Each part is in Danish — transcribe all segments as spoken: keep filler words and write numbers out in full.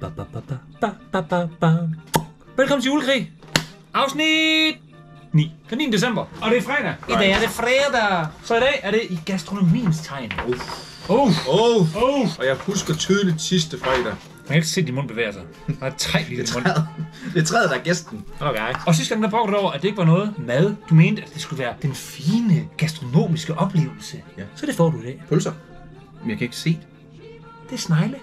Velkommen til Julekrig. Afsnit ni. Den niende december. Og det er fredag. I dag er det fredag. Så i dag er det i gastronomiens tegn. Åh, oh. oh. oh. Og jeg husker tydeligt sidste fredag. Man kan ikke se, at din mund bevæger sig. Der er tre lige i munden. Det er træet, der er gæsten. Okay. Og sidste gang der brugte du over, at det ikke var noget mad. Du mente, at det skulle være den fine gastronomiske oplevelse. Ja. Så det får du i dag. Pølser. Men jeg kan ikke se det. Det er snegle.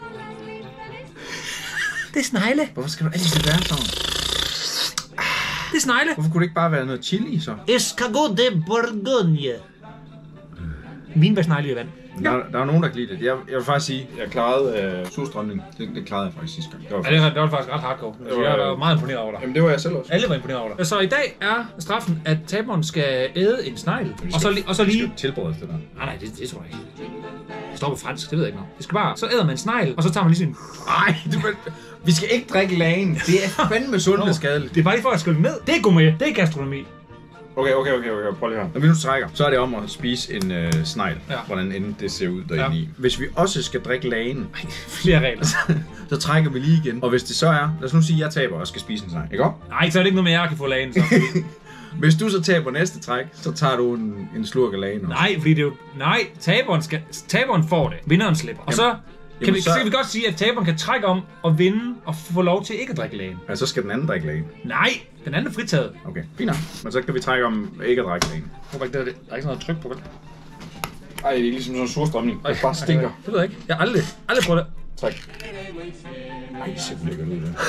Det er snegle. Hvorfor skal du altid være sådan? Det er snegle. Hvorfor kunne det ikke bare være noget chili så? Escargot de Bourgogne. Vinbærsnegle i vand. Der, der er nogen, der kan lide det. Jeg, jeg vil faktisk sige, at jeg klarede øh, surstrømning. Det, det klarede jeg faktisk sidste gang. Det var, ja, det var, det var faktisk ret hardcore. Det var, jeg var meget imponeret over dig. Jamen det var jeg selv også. Alle var imponeret over dig. Så i dag er straffen, at taberen skal æde en snegl. Og så, og så lige... Det skal tilberedes det der. Nej, nej, det, det tror jeg ikke. Det står på fransk, det ved jeg ikke noget. Det skal bare... Så æder man en snegl, og så tager man lige sådan... Nej, vi skal ikke drikke lagen. Det er fandme sundhedsskadeligt. Det er bare lige for at skylde ned. Det er gourmet. Det er gastronomi. Okay, okay, okay, okay, prøv lige her. Når vi nu trækker, så er det om at spise en øh, snegl, ja. Hvordan end det ser ud derinde ja. I. Hvis vi også skal drikke lagen, flere regler, så, så trækker vi lige igen. Og hvis det så er, lad os nu sige, at jeg taber og skal spise en snegl, ikke op? Nej, så er det ikke noget med, at jeg kan få lagen. Så. Hvis du så taber næste træk, så tager du en, en slurk af lagen også. Nej, fordi det er jo... Nej, taberen, skal, taberen får det. Vinderen slipper. Og så... Kan Jamen, vi, så... kan vi godt sige, at taberen kan trække om og vinde og få lov til ikke at drikke lagen? Ja, så skal den anden drikke lagen. Nej, den anden er fritaget. Okay, fint nok. Men så kan vi trække om ikke at drikke lagen. Hvorfor ikke det? Der er ikke sådan noget tryk på det. Ej, det er ligesom sådan en surstrømning. Det bare stinker. Det ved jeg ikke. Jeg har aldrig, aldrig prøvet det. Træk. Ej, det ser lækkert ud, det.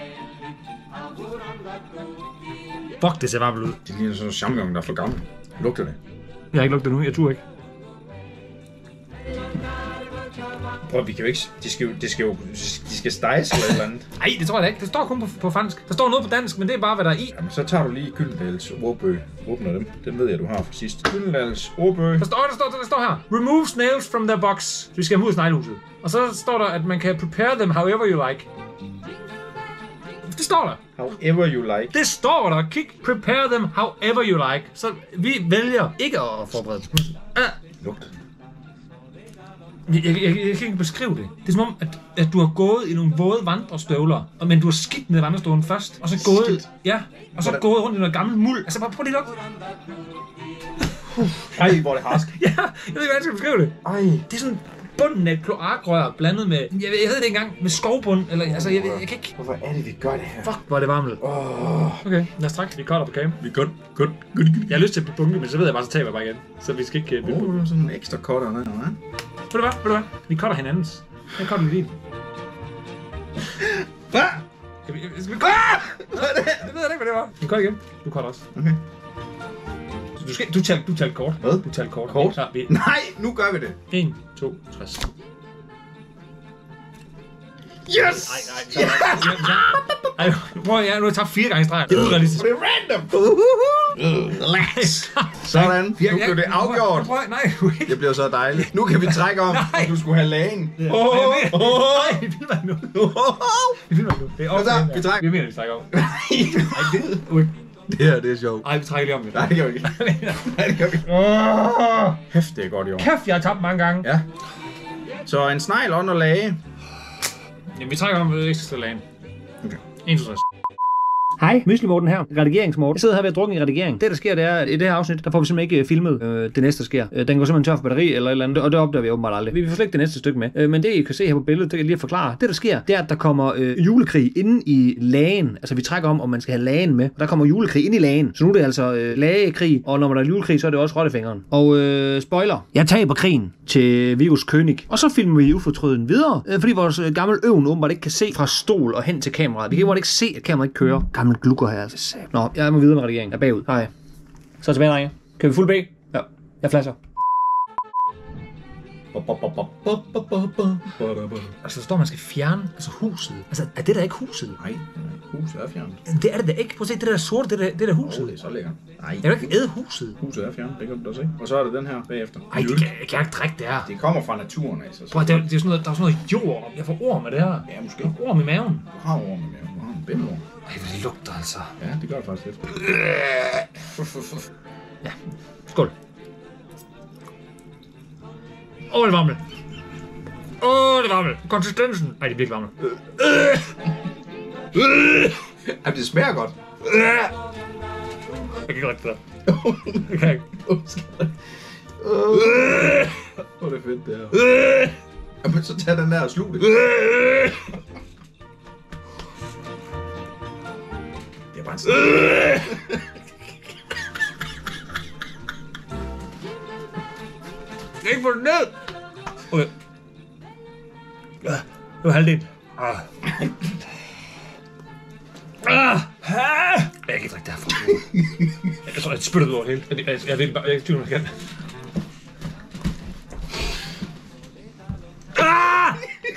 Fuck, det ser varmt ud. Det ligner sådan en champignon, der er for gammel. Lugter det? Jeg har ikke lugtet nu, jeg turde ikke. Prøv, vi kan jo ikke... De skal jo... De skal, jo, de skal steges eller et eller andet. Nej, det tror jeg da ikke. Det står kun på, på fransk. Der står noget på dansk, men det er bare, hvad der er i. Jamen, så tager du lige Gyldendals ordbøg. Åbner dem. Den ved jeg, du har fra sidst. Gyldendals ordbøg. Der står, der står, der står her. Remove snails from their box. Så vi skal have ud af sneglehuset. Og så står der, at man kan prepare them however you like. Det står der. However you like. Det står der. Kig. Prepare them however you like. Så vi vælger ikke at forberede dem. Ah. Lugt. Jeg, jeg, jeg, jeg kan ikke beskrive det. Det er som om, at, at du har gået i nogle våde vandrestøvler, men du har skidt ned i vandrestøvlen først, og så gået, skidt. Ja, og så gået rundt i noget gammel muld. Altså bare prøv lige at lukke. Ej, hvor er det harsk. Ja, jeg ved ikke, hvordan jeg skal beskrive det. Ej. Det er sådan bunden af et kloakrør blandet med, jeg ved, jeg ved det ikke engang, med skovbund, eller altså, jeg, jeg, jeg kan ikke. Hvorfor er det, vi gør det her? Fuck, hvor er det varmt. Oh. Okay, lad os trække. Vi cutter på cam. Vi godt, godt, godt. Jeg har lyst til at bunke, men så ved jeg bare, så taber jeg bare igen. Så vi skal ikke... Åh, oh, sådan en ekstra cutter, nej, nej. Ved du hvad? Ved du hvad? Vi cutter hinandens. Jeg cutter med din. Hvad? Skal vi... Skal vi... Ah! Hvad er det? Det ved jeg ikke, hvad det var. Vi cutter igen. Du cutter også. Okay. Så du skal... Du talte du tal kort. Hvad? Du talte kort. Kort? Så vi... Nej, nu gør vi det. en, to, tre. Yes! Nej, nej, nej. Ej, prøv at nu har jeg tabt fire gange i streg. Det er urealistisk. Det er random. Relax. Sådan. Nu blev det afgjort. Nej, det bliver så dejligt. Nu kan vi trække om, at du skulle have lagen. Nej, vi filmer nu. Vi filmer nu. Det er også. Vi trækker. Vi mener, vi trækker om. Nej, det her, det er sjovt. Ej, vi trækker lige om det. Nej, det gør vi ikke. Nej, det gør vi ikke. Kæft, det er godt i år. Kæft, jeg har tabt mange gange. Ja. Så en snegl under lage. Jamen, vi trækker om ekstra lagen. Okay. en, to, tre. Hej, Mysli-Morten her. Redigeringsmorten. Jeg sidder her ved at drukke i redigering. Det, der sker, det er, at i det her afsnit, der får vi simpelthen ikke filmet øh, det næste, der sker. Øh, den går simpelthen tør for batteri eller et eller andet, og det opdager vi åbenbart aldrig. Vi får slet ikke det næste stykke med. Øh, men det, I kan se her på billedet, det kan jeg lige at forklare. Det, der sker, det er, at der kommer øh, julekrig inde i lagen. Altså, vi trækker om, om man skal have lagen med. Der kommer julekrig ind i lagen. Så nu er det altså øh, lagekrig, og når man er julekrig, så er det også rottefingeren. Og øh, spoiler. Jeg taber krigen til Vigos König. Og så filmer vi ufortrøden videre, øh, fordi vores øh, gamle øvn åbenbart ikke kan se fra stol og hen til kameraet. Vi kan ikke se, at kameraet ikke kører. Gammel glukker her, altså. Nå, jeg må videre med redigeringen. Jeg er bagud. Hej. Så tilbage, drenge. Kan vi fuld B? Ja. Jeg flasher. Altså, der står, man skal fjerne altså huset. Altså, er det der ikke huset? Nej, huset er fjernet. Det er det da ikke. Prøv at se, det der sorte, det der, det der huset. Oh, det er så lækkert. Nej. Jeg vil ikke æde huset. Huset er fjernet, det kan du da se. Og så er det den her bagefter. Ej, det kan, jeg kan ikke drikke det her. Det kommer fra naturen af. Så Prøv, det er, det er sådan noget, der er sådan noget jord. Jeg får orm med det her. Ja, måske. Jeg får orm i maven. Du har orm i maven. Du har en bændelorm. Ej, hvor det lugter altså. Ja, det gør det faktisk lidt. Ja, skål. Åh, det varmt. Åh, oh, det er varmt. Konsistensen. Nej, det er virkelig varmt. Jamen, det smager godt. Jeg kan ikke rigtig det der. Jeg kan ikke. Åh, det er fedt, det her. Jamen, så tag den der og slug det. Det er bare en snak. Jeg kan ikke få det ned. Okay. Ja, det var halvdelen. Ah. Ah. Jeg kan ikke drikke derfra. Jeg tror, jeg spytter ud over det hele. Jeg, jeg, jeg, jeg, jeg er ikke tvivl, om jeg kan. Ah!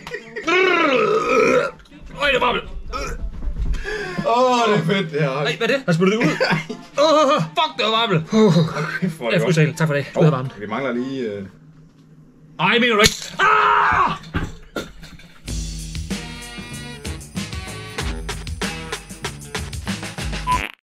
Øj, det er varmt. Åh, oh, det er fedt, det her. Nej, hvad er det? Jeg spytter det ud. Åh, fuck, det var varmt. Jeg fryser helt. Tak for det. Det var varmt. Vi mangler lige... Uh... Ej, mener du ikke?